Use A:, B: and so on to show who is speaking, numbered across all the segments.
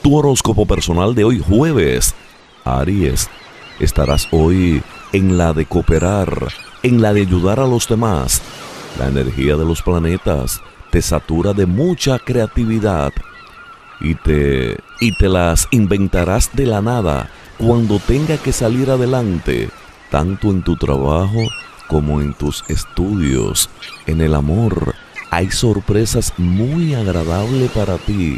A: Tu horóscopo personal de hoy jueves. Aries, estarás hoy en la de cooperar, en la de ayudar a los demás. La energía de los planetas te satura de mucha creatividad y te las inventarás de la nada cuando tenga que salir adelante, tanto en tu trabajo como en tus estudios. En el amor hay sorpresas muy agradables para ti.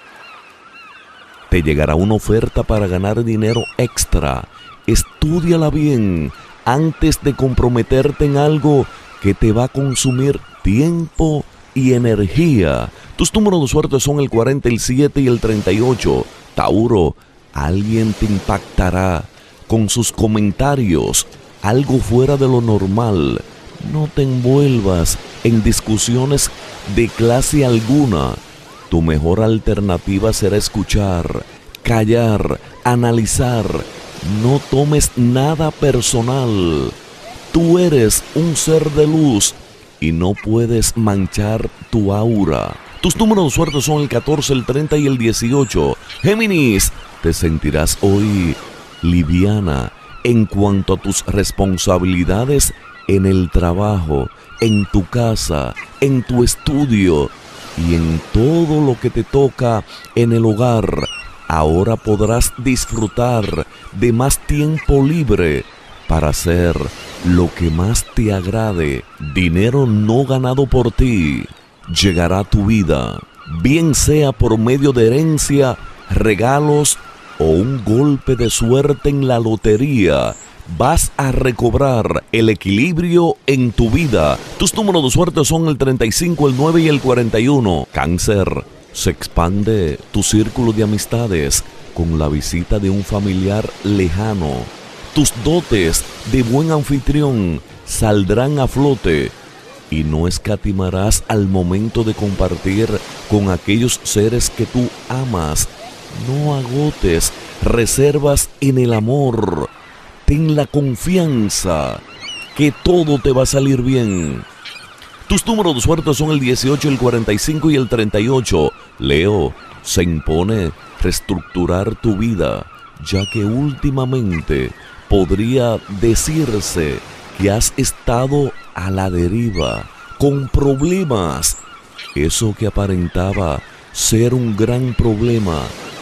A: Te llegará una oferta para ganar dinero extra. Estúdiala bien antes de comprometerte en algo que te va a consumir tiempo y energía. Tus números de suerte son el 40, el 7 y el 38. Tauro, alguien te impactará con sus comentarios, algo fuera de lo normal. No te envuelvas en discusiones de clase alguna. Tu mejor alternativa será escuchar, callar, analizar. No tomes nada personal. Tú eres un ser de luz y no puedes manchar tu aura. Tus números de suerte son el 14, el 30 y el 18. Géminis, te sentirás hoy liviana en cuanto a tus responsabilidades en el trabajo, en tu casa, en tu estudio y en todo lo que te toca en el hogar. Ahora podrás disfrutar de más tiempo libre para hacer lo que más te agrade. Dinero no ganado por ti llegará a tu vida, bien sea por medio de herencia, regalos o un golpe de suerte en la lotería. Vas a recobrar el equilibrio en tu vida. Tus números de suerte son el 35, el 9 y el 41. Cáncer, se expande tu círculo de amistades con la visita de un familiar lejano. Tus dotes de buen anfitrión saldrán a flote y no escatimarás al momento de compartir con aquellos seres que tú amas. No agotes reservas en el amor. Ten la confianza que todo te va a salir bien. Tus números de suerte son el 18, el 45 y el 38. Leo, se impone reestructurar tu vida, ya que últimamente podría decirse que has estado a la deriva, con problemas. Eso que aparentaba ser un gran problema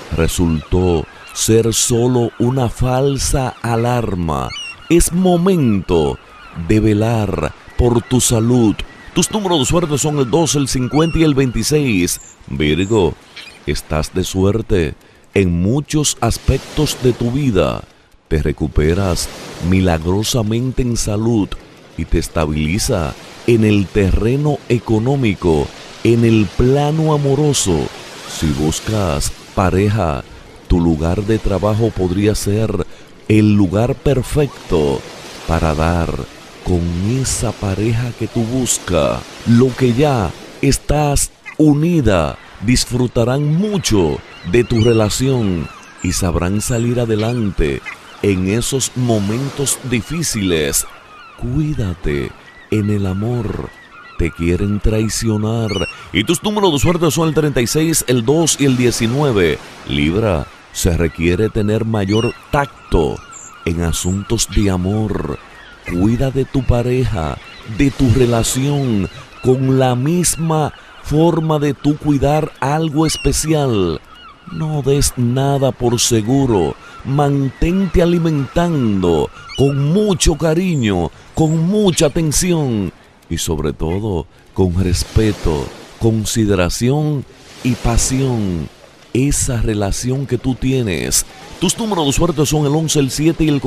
A: resultó ser solo una falsa alarma. Es momento de velar por tu salud. Tus números de suerte son el 12, el 50 y el 26. Virgo, estás de suerte en muchos aspectos de tu vida. Te recuperas milagrosamente en salud y te estabiliza en el terreno económico, en el plano amoroso. Si buscas pareja, tu lugar de trabajo podría ser el lugar perfecto para dar con esa pareja que tú buscas. Lo que ya estás unida, disfrutarán mucho de tu relación y sabrán salir adelante en esos momentos difíciles. Cuídate en el amor. Te quieren traicionar. Y tus números de suerte son el 36, el 2 y el 19. Libra, se requiere tener mayor tacto en asuntos de amor. Cuida de tu pareja, de tu relación, con la misma forma de tú cuidar algo especial. No des nada por seguro. Mantente alimentando con mucho cariño, con mucha atención y sobre todo con respeto, consideración y pasión esa relación que tú tienes. Tus números de suerte son el 11, el 7 y el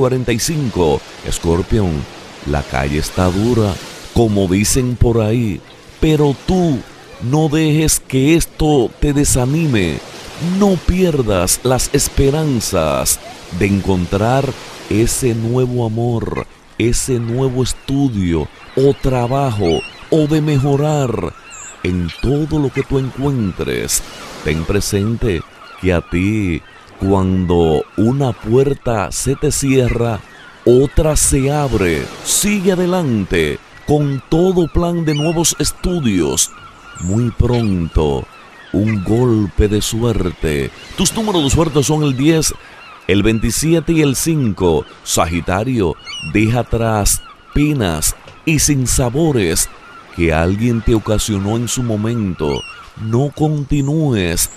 A: 45. Escorpión, la calle está dura, como dicen por ahí, pero tú no dejes que esto te desanime. No pierdas las esperanzas de encontrar ese nuevo amor, ese nuevo estudio o trabajo o de mejorar en todo lo que tú encuentres. Ten presente que a ti, cuando una puerta se te cierra, otra se abre. Sigue adelante con todo plan de nuevos estudios. Muy pronto un golpe de suerte. Tus números de suerte son el 10, el 27 y el 5. Sagitario, deja atrás penas y sinsabores que alguien te ocasionó en su momento. No continúes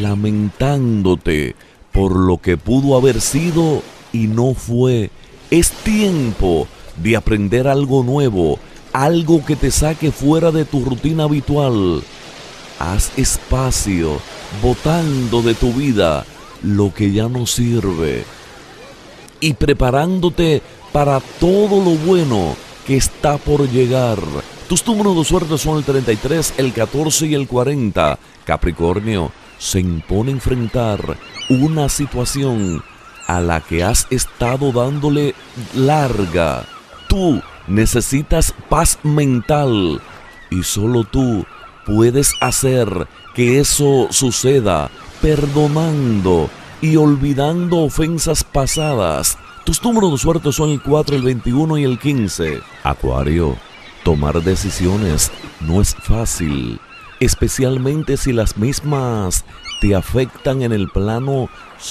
A: lamentándote por lo que pudo haber sido y no fue. Es tiempo de aprender algo nuevo, algo que te saque fuera de tu rutina habitual. Haz espacio, botando de tu vida lo que ya no sirve y preparándote para todo lo bueno que está por llegar. Tus números de suerte son el 33, el 14 y el 40. Capricornio, se impone enfrentar una situación a la que has estado dándole larga. Tú necesitas paz mental y solo tú puedes hacer que eso suceda, perdonando y olvidando ofensas pasadas. Tus números de suerte son el 4, el 21 y el 15. Acuario, tomar decisiones no es fácil, especialmente si las mismas te afectan en el plano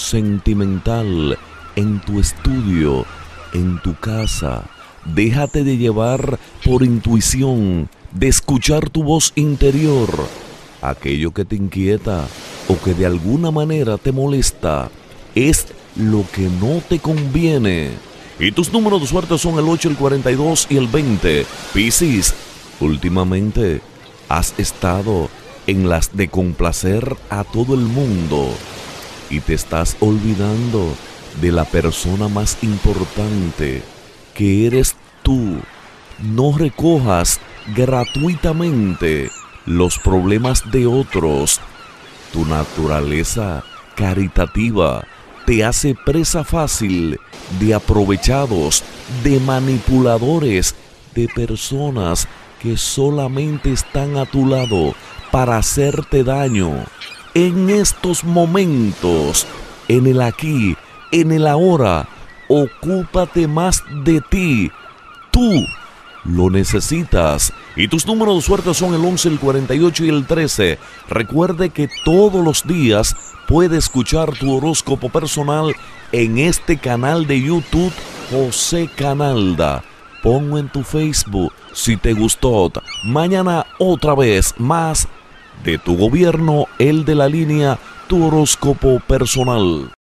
A: sentimental, en tu estudio, en tu casa. Déjate de llevar por intuición, de escuchar tu voz interior. Aquello que te inquieta o que de alguna manera te molesta es lo que no te conviene. Y tus números de suerte son el 8, el 42 y el 20. Piscis, últimamente has estado en las de complacer a todo el mundo y te estás olvidando de la persona más importante, que eres tú. No recojas gratuitamente los problemas de otros. Tu naturaleza caritativa te hace presa fácil de aprovechados, de manipuladores, de personas que solamente están a tu lado para hacerte daño. En estos momentos, en el aquí, en el ahora, ocúpate más de ti. Tú lo necesitas. Y tus números de suerte son el 11, el 48 y el 13. Recuerde que todos los días puede escuchar tu horóscopo personal en este canal de YouTube, José Canalda. Pongo en tu Facebook si te gustó. Mañana otra vez más de tu gobierno, el de la línea, tu horóscopo personal.